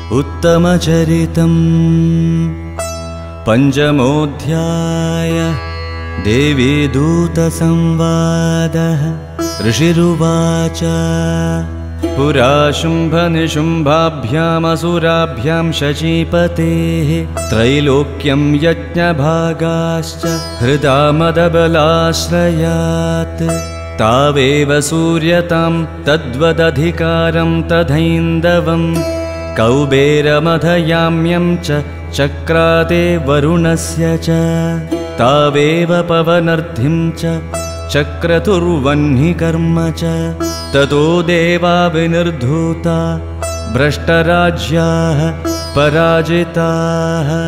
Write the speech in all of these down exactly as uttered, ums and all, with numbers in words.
उत्तमचरितम् पंचमोऽध्याय देवी दूतसंवादः। ऋषिरुवाच पुरा शुम्भनिशुम्भाभ्यामसुराभ्यां शचीपतेः त्रैलोक्यं यज्ञभागाश्च हृदा मदबलाश्रयात् तावेव सूर्यतां तद्वदधिकारं तथैन्दवं कौबेरमधयाम्यं च चक्राते वरुणस्य च तावेव पवनर्धिं च चक्रतुर्वह्नि कर्म च ततो देवा विनिर्धूता भ्रष्टराज्याः पराजिताः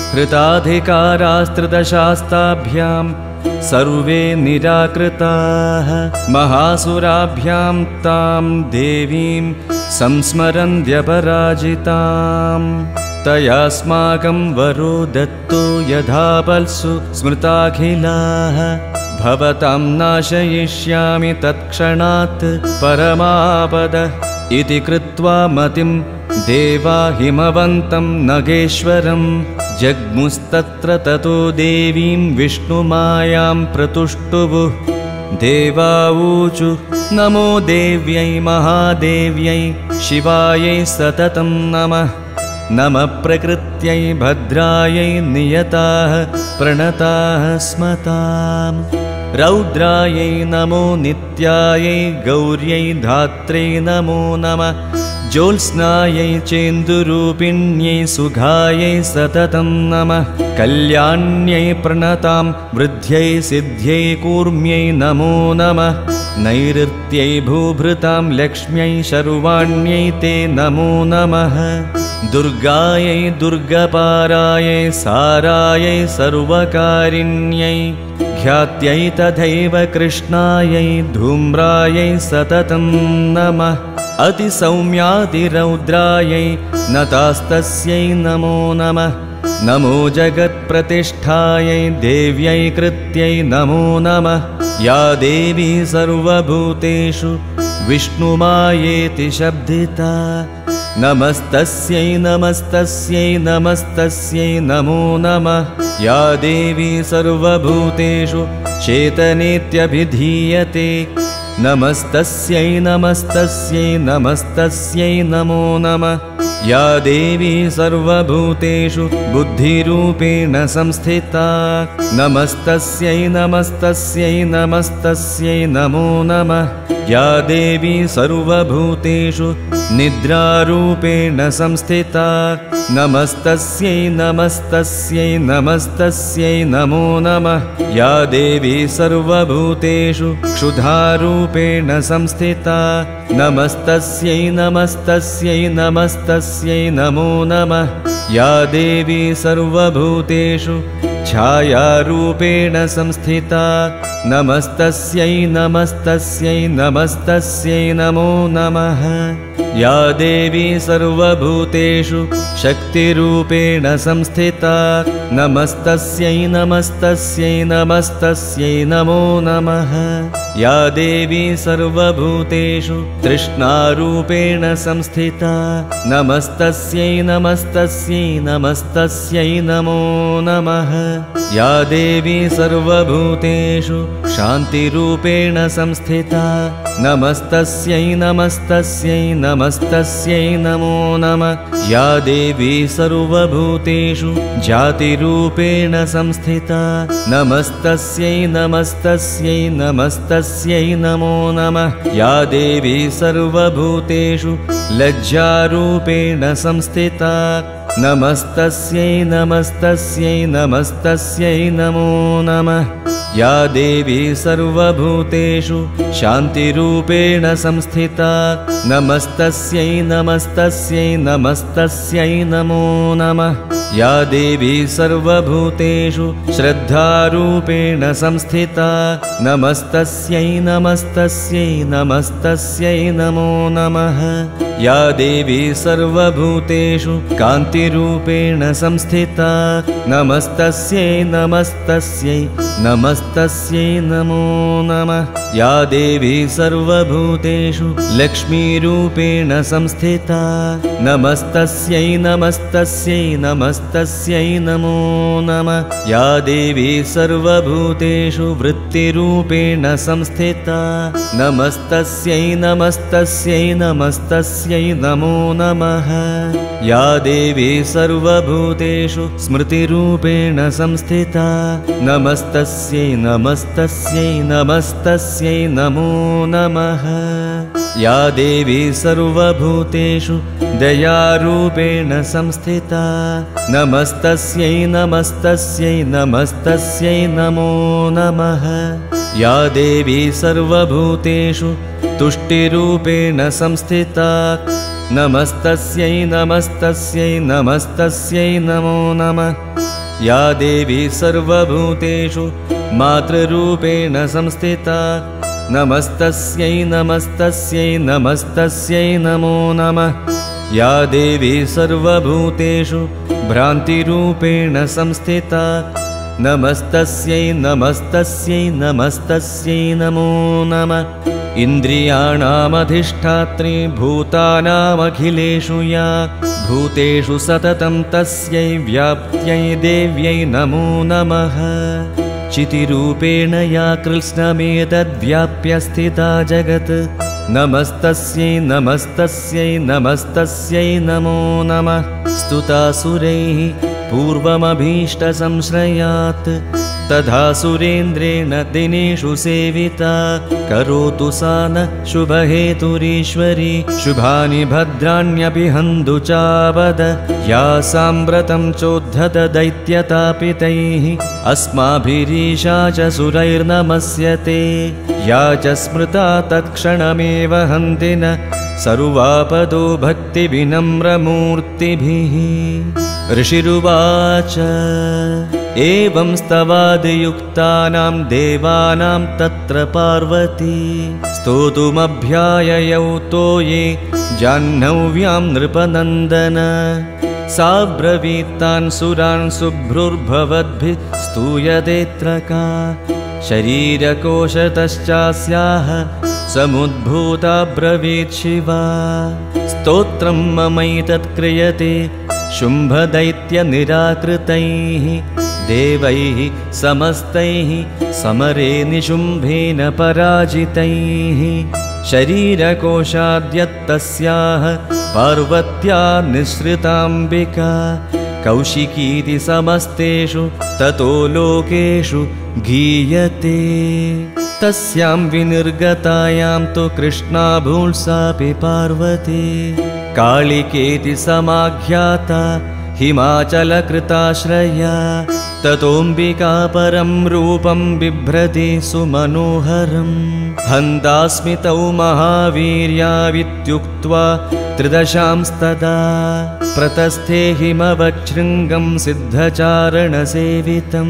हृताधिकारास्त्रिदशास्ताभ्यां सर्वे निराकृताः महासुराभ्यां तां देवीं संस्मरन्त्यपराजितां तयास्माकं वरो दत्तो यथापल्सु स्मृताखिलाः भवतां नाशयिष्यामि तत्क्षणात् परमापद इति कृत्वा मतिं देवा हिमवन्तं नगेश्वरं जग्मुस्तत्र ततो देवीं विष्णुमायां प्रतुष्टुवुः देवाऊचु नमो देव्यै महादेव्यै शिवायै सततं नमः नमः प्रकृत्यै भद्रायै नियताः प्रणताः स्मताम् रौद्रायै नमो नित्यायै गौर्यै धात्रे नमो नमः ज्योत्स्नायै चेन्दुरूपिण्यै सुखायै सततं नमः कल्याण्यै प्रणतां वृद्ध्यै सिद्ध्यै कूर्म्यै नमो नमः नैऋत्यै भूभृतां लक्ष्म्यै शर्वाण्यै ते नमो नमः दुर्गायै दुर्गपारायै सारायै सर्वकारिण्यै ख्यात्यै तथैव कृष्णायै धूम्रायै सततं नमः अतिसौम्यातिरौद्रायै नतास्तस्यै नमो नमः नमो जगत्प्रतिष्ठायै देव्यै कृत्यै नमो नमः या देवी सर्वभूतेषु विष्णुमायेति शब्दिता नमस्तस्यै नमस्तस्यै नमस्तस्यै नमो नमः या देवी सर्वभूतेषु चेतनेत्यभिधीयते नमस्तस्यै नमस्तस्यै नमस्तस्यै नमो नमः या देवी सर्वभूतेषु बुद्धिरूपेण संस्थिता नमस्तस्यै नमस्तस्यै नमस्तस्यै नमो नमः या देवी सर्वभूतेषु निद्रारूपेण संस्थिता नमस्तस्यै नमस्तस्यै नमस्तस्यै नमो नमः या देवी सर्वभूतेषु क्षुधारूपेण संस्थिता नमस्तस्यै नमस्तस्यै नमस्तस्यै नमो नमः या देवी सर्वभूतेषु छायारूपेण संस्थिता नमस्तस्यै नमस्तस्यै नमस्तस्यै नमो नमः या देवी सर्वभूतेषु शक्तिरूपेण संस्थिता नमस्तस्यै नमस्तस्यै नमस्तस्यै नमो नमः या देवी सर्वभूतेषु तृष्णारूपेण संस्थिता नमस्तस्यै नमस्तस्यै नमस्तस्यै नमो नमः या देवी सर्वभूतेषु शान्तिरूपेण संस्थिता नमस्तस्यै नमस्तस्यै नमस्तस्यै नमो नमः या देवी सर्वभूतेषु जातिरूपेण संस्थिता नमस्तस्यै नमस्तस्यै नमस्तस्यै नमो नमः या देवी सर्वभूतेषु लज्जारूपेण संस्थिता नमस्तस्यै नमस्तस्यै नमस्तस्यै नमो नमः या देवी सर्वभूतेषु शान्तिरूपेण संस्थिता नमस्तस्यै नमस्तस्यै नमस्तस्यै नमो नमः या देवी सर्वभूतेषु श्रद्धारूपेण संस्थिता नमस्तस्यै नमस्तस्यै नमस्तस्यै नमो नमः या देवी सर्वभूतेषु कान्तिरूपेण संस्थिता नमस्तस्यै नमस्तस्यै नमस्तस्यै नमस्तस्यै नमो नमः। या देवी सर्वभूतेषु लक्ष्मीरूपेण संस्थिता नमस्तस्यै नमस्तस्यै नमस्तस्यै नमो नमः। या देवी सर्वभूतेषु वृत्तिरूपेण संस्थिता नमस्तस्यै नमस्तस्यै नमस्तस्यै नमो नमः। या देवी सर्वभूतेषु स्मृतिरूपेण संस्थिता नमस्तस्यै नमस्तस्यै नमस्तस्यै नमो नमः। या देवी सर्वभूतेषु दयारूपेण संस्थिता नमस्तस्यै नमस्तस्यै नमस्तस्यै नमो नमः। या देवी सर्वभूतेषु तुष्टिरूपेण संस्थिता नमस्तस्यै नमस्तस्यै नमस्तस्यै नमो नमः। या देवी सर्वभूतेषु मातृरूपेण संस्थिता नमस्तस्यै नमस्तस्यै नमस्तस्यै नमो नमः। या देवी सर्वभूतेषु भ्रान्तिरूपेण संस्थिता नमस्तस्यै नमस्तस्यै नमस्तस्यै नमो नमः। इन्द्रियाणामधिष्ठात्री भूतानामखिलेषु या भूतेषु सततं तस्यै व्याप्त्यै देव्यै नमो नमः। चितिरूपेण या कृष्णमेतद्व्याप्य स्थिता जगत् नमस्तस्यै नमस्तस्यै नमस्तस्यै नमो नमः। स्तुतासुरैः पूर्वमभीष्टसंश्रयात् तथा सुरेन्द्रेण दिनेषु सेविता करोतु सा न शुभहेतुरीश्वरी शुभानि भद्राण्यपि हन्तु चावद। या साम्प्रतं चोद्धत दैत्यतापितैः अस्माभिरीशा च सुरैर्नमस्यते। या च स्मृता तत्क्षणमेव हन्ति न सर्वापदो भक्तिविनम्रमूर्तिभिः। ऋषिरुवाच एवं स्तवादियुक्तानां देवानां तत्र पार्वती स्तोतुमभ्याययौ तो ये जाह्नव्यां नृपनन्दन। सा ब्रवीत्तान् सुरान् शुभ्रुर्भवद्भिः स्तूयतेऽत्र का शरीरकोशतश्चास्याः समुद्भूता ब्रवीत् शिवा। स्तोत्रं ममैतत् क्रियते शुम्भदैत्यनिराकृतैः देवैः समस्तैः समरे निशुम्भेन पराजितैः। शरीरकोशाद्यत्तस्याः पार्वत्या निःसृताम्बिका कौशिकीति समस्तेषु ततो लोकेषु गीयते। तस्यां विनिर्गतायां तु कृष्णाभूल्सापि पार्वती कालिकेति समाख्याता हिमाचलकृताश्रया। ततोऽम्बिका परं रूपं बिभ्रति सुमनोहरम्। हन्तास्मि तौ महावीर्यावित्युक्त्वा त्रिदशांस्तदा प्रतस्थे हिमवच्छृङ्गं सिद्धचारणसेवितं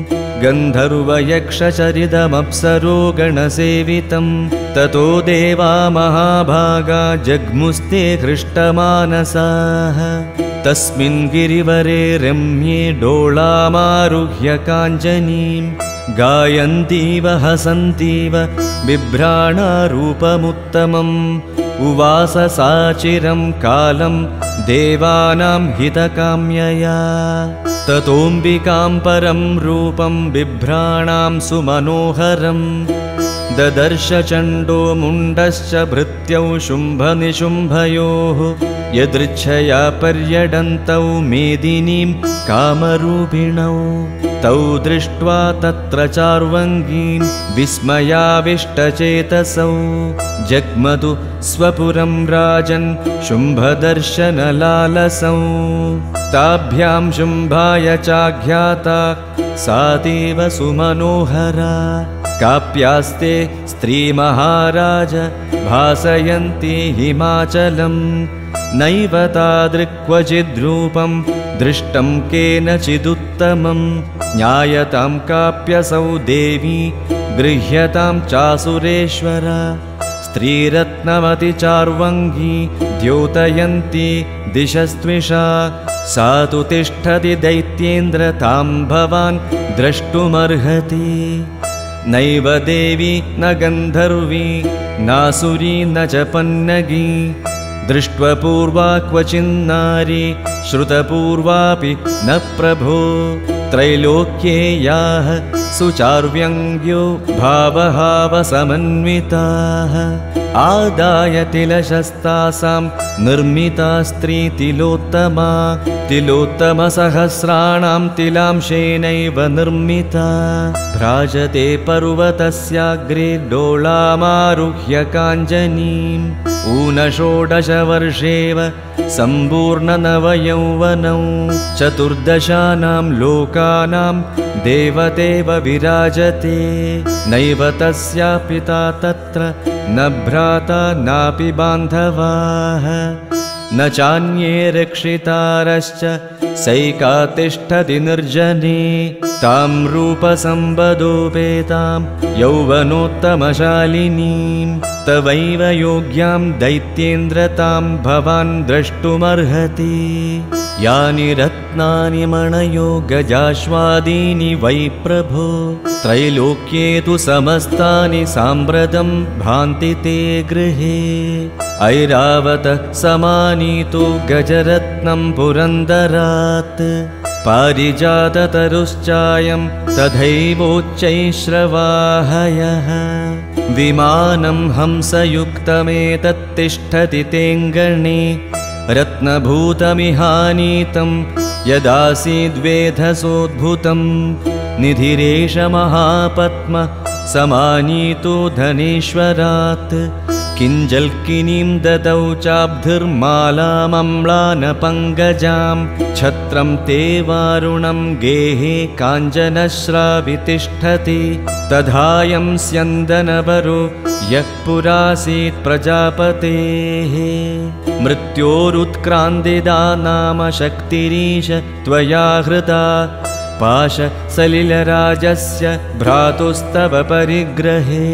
गन्धर्वयक्षचरितमप्सरो गणसेवितं। ततो देवा महाभागा जग्मुस्ते हृष्टमानसाः तस्मिन् गिरिवरे रम्ये डोलामारुह्य काञ्चनीं गायन्तीव हसन्तीव बिभ्राणारूपमुत्तमम्। उवास सा चिरं कालं देवानां हितकाम्यया। ततोऽम्बिकां परं रूपं बिभ्राणां सुमनोहरम् ददर्श चण्डो मुण्डश्च भृत्यौ शुम्भनिशुम्भयोः यदृच्छया पर्यटन्तौ मेदिनीं कामरूपिणौ। तौ दृष्ट्वा तत्र चार्वङ्गीं विस्मयाविष्टचेतसौ जग्मतु स्वपुरं राजन् शुम्भदर्शनलालसौ। ताभ्यां शुम्भाय चाख्याता सातीव सुमनोहरा काप्यास्ते स्त्रीमहाराज भासयन्ती हिमाचलम्। नैव तादृक्वचिद्रूपं दृष्टं केनचिदुत्तमं ज्ञायतां काप्यसौ देवी गृह्यतां चासुरेश्वर। स्त्रीरत्नमति चार्वङ्गी द्योतयन्ती दिशस्त्विषा सा तु तिष्ठति दैत्येन्द्र तां भवान् द्रष्टुमर्हति। नैव देवी न गन्धर्वी नासुरी न च पन्नगी दृष्ट्वा पूर्वा क्वचिन्नारी श्रुतपूर्वापि न प्रभो। त्रैलोक्ये याः सुचार्व्यङ्ग्यो भावहावसमन्विताः आदाय तिलशस्तासां निर्मिता स्त्री तिलोत्तमा। तिलोत्तमसहस्राणां तिलांशेनैव निर्मिता भ्राजते पर्वतस्याग्रे डोलामारुह्य काञ्जनीम्। ऊनषोडशवर्षेव सम्पूर्णनवयौवनौ चतुर्दशानां लोकानां देवतेव विराजते। नैव तस्या पिता तत्र न भ्राता नापि बान्धवाः न चान्ये रक्षितारश्च सैका तिष्ठति निर्जने। तां रूपसम्पदोपेतां यौवनोत्तमशालिनीं तवैव योग्यां दैत्येन्द्र तां भवान् द्रष्टुमर्हति। यानि रत्नानि मणयो गजाश्वादीनि वै प्रभो त्रैलोक्ये तु समस्तानि साम्प्रतं भान्ति ते गृहे। ऐरावत समानीतो गजरत्नं पुरन्दरात् पारिजाततरुश्चायं तथैवोच्चैश्रवाहयः। विमानं हंसयुक्तमेतत्तिष्ठति तेऽङ्गणे रत्नभूतमिहानीतं यदासीद्वेधसोद्भुतं। निधिरेष महापद्म समानीतो धनेश्वरात् किञ्जल्किनीं ददौ चाब्धिर्मालामम्लानपङ्कजां। छत्रं ते वारुणं गेहे काञ्चनश्रावि तिष्ठति तथायं स्यन्दनवरो यः पुरासीत् प्रजापतेः। मृत्योरुत्क्रान्तिदा नाम शक्तिरीश त्वया हृदा पाशसलिलराजस्य भ्रातुस्तव परिग्रहे।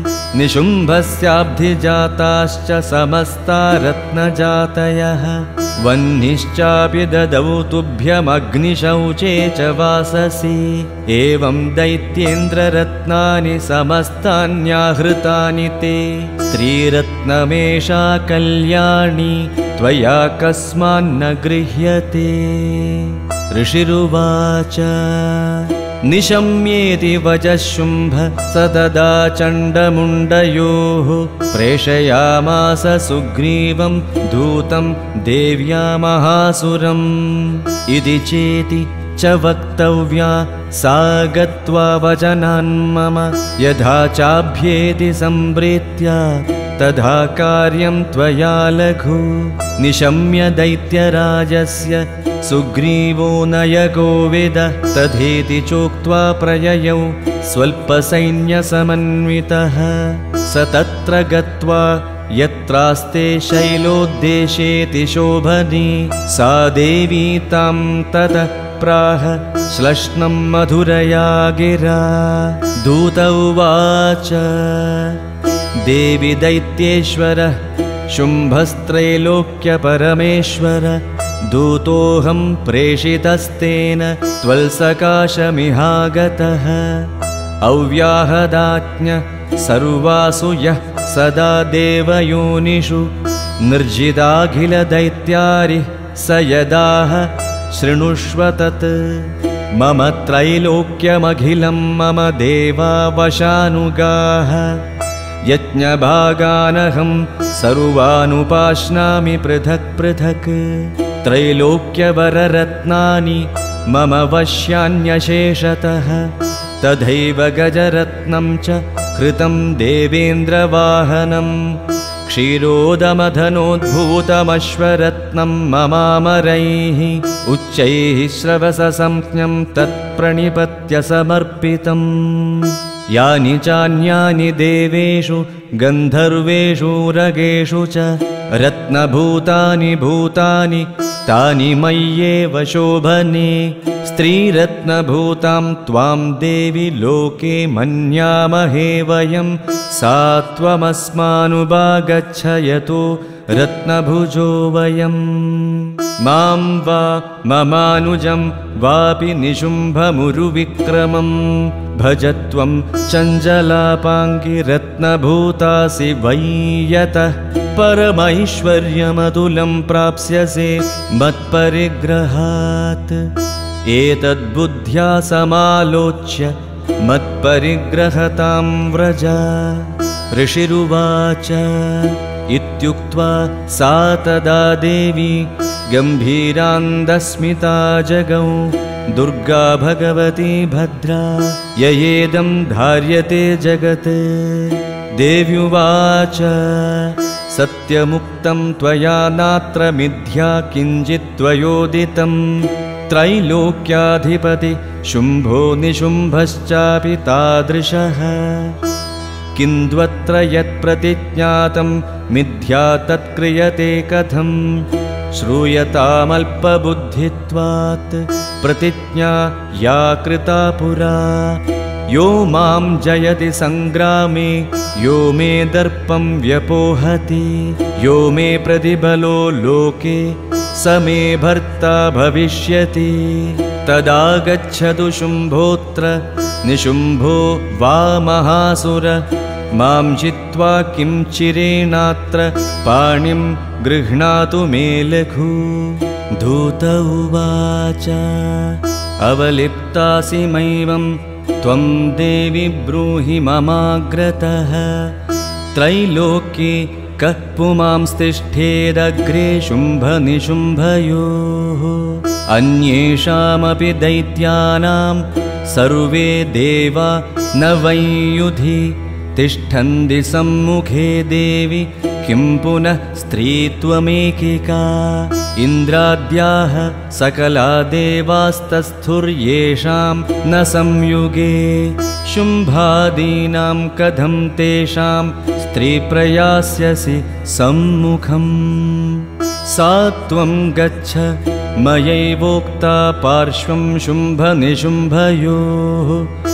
निशुम्भस्याब्धिजाताश्च समस्ता रत्नजातयः वह्निश्चापि ददौ तुभ्यमग्निशौचे च वाससि। एवं दैत्येन्द्ररत्नानि समस्तान्याहृतानि ते स्त्रीरत्नमेषा कल्याणी त्वया कस्मान्न गृह्यते। ऋषिरुवाच निशम्येति वचः शुम्भ स तदा चण्डमुण्डयोः प्रेषयामास सुग्रीवं दूतं देव्या महासुरम्। इति चेति च वक्तव्या सा गत्वा वचनान् मम यथा चाभ्येति सम्प्रीत्या तथा कार्यं त्वया लघु। निशम्य दैत्यराजस्य सुग्रीवो नयकोविदः तथेति चोक्त्वा प्रययौ स्वल्पसैन्यसमन्वितः। स तत्र गत्वा यत्रास्ते शैलोद्देशेति शोभने सा देवी तां ततः प्राह श्लष्णं मधुरया गिरा। दूत उवाच देवि दैत्येश्वर शुम्भस्त्रैलोक्यपरमेश्वर दूतोऽहं प्रेषितस्तेन त्वल्सकाशमिहागतः। अव्याहदाज्ञ सर्वासु यः सदा देवयोनिषु निर्जिताखिलदैत्यारिः स यदाह शृणुष्व तत्। मम त्रैलोक्यमखिलं मम देवा वशानुगाः यज्ञभागानहं सर्वानुपाश्नामि पृथक् पृथक्। त्रैलोक्यवररत्नानि मम वश्यान्यशेषतः तथैव गजरत्नं च कृतं देवेन्द्रवाहनं। क्षीरोदमधनोद्भूतमश्वरत्नं ममामरैः उच्चैः श्रवससंज्ञं तत्प्रणिपत्य समर्पितम्। यानि चान्यानि देवेषु गन्धर्वेषु रगेषु च रत्नभूतानि भूतानि तानि मय्येव शोभने। स्त्रीरत्नभूतां त्वां देवि लोके मन्यामहे वयं सा त्वमस्मानुभागच्छ यतो रत्नभुजो वयं मां वा ममानुजं वापि निशुम्भमुरुविक्रमं भजत्वं चञ्चलापाङ्गि रत्नभूतासि वै यतः परमैश्वर्यमतुलं प्राप्स्यसे मत्परिग्रहात् एतद्बुद्ध्या समालोच्य मत्परिग्रहतां व्रज। ऋषिरुवाच इत्युक्त्वा सा तदा देवी गम्भीरान्दस्मिता जगौ दुर्गा भगवती भद्रा ययेदं धार्यते जगत्। देव्युवाच सत्यमुक्तं त्वया नात्र मिथ्या किञ्चित् त्वयोदितं त्रैलोक्याधिपति शुम्भो निशुम्भश्चापि तादृशः किन्द्वत्र यत्प्रतिज्ञातं मिथ्या तत्क्रियते कथं श्रूयतामल्पबुद्धित्वात् प्रतिज्ञा या कृता पुरा। यो मां जयति संग्रामे यो मे दर्पं व्यपोहति यो मे प्रतिबलो लोके स मे भर्ता भविष्यति। तदा गच्छतु शुम्भोऽत्र निशुम्भो वा महासुर मां जित्वा किं चिरेणात्र पाणिं गृह्णातु मे लघु। धूत उवाच अवलिप्तासि मैवं त्वं देवि ब्रूहि ममाग्रतः त्रैलोक्ये कः पुमांस्तिष्ठेदग्रे शुम्भनिशुम्भयोः अन्येषामपि दैत्यानां सर्वे देवा न वै युधि तिष्ठन्ति सम्मुखे देवि किं पुनः स्त्रीत्वमेकिका। इन्द्राद्याः सकला देवास्तस्थुर्येषां न संयुगे शुम्भादीनां कथं तेषां स्त्रीप्रयास्यसि सम्मुखम्। सा त्वं गच्छ मयैवोक्ता पार्श्वं शुम्भनिशुम्भयोः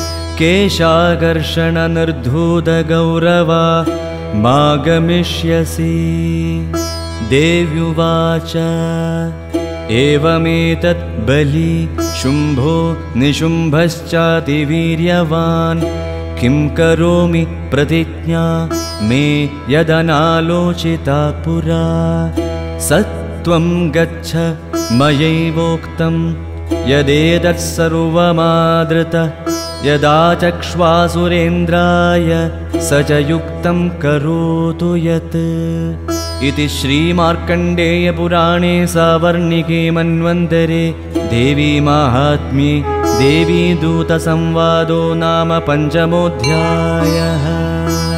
केशाकर्षणनिर्धूतगौरवा मा गमिष्यसि। देव्युवाच एवमेतत् बली शुम्भो निशुम्भश्चातिवीर्यवान् किं करोमि प्रतिज्ञा मे यदनालोचिता पुरा। सत्वं गच्छ मयैवोक्तं यदेतत् सर्वमादृत यदा चक्ष्वासुरेन्द्राय स च युक्तं करोतु यत्। इति श्रीमार्कण्डेयपुराणे सावर्णिके मन्वन्तरे देवी माहात्म्ये देवीदूतसंवादो नाम पञ्चमोऽध्यायः।